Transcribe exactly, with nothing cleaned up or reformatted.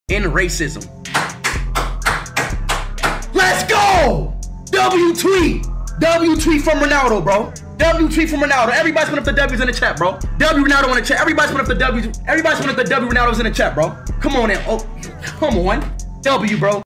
in racism. Let's go! W tweet. W tweet from Ronaldo, bro. W tweet from Ronaldo. Everybody's putting up the W's in the chat, bro. W Ronaldo in the chat. Everybody's putting up the W's. Everybody's putting up the W Ronaldo's in the chat, bro. Come on in. Oh, come on. W, bro.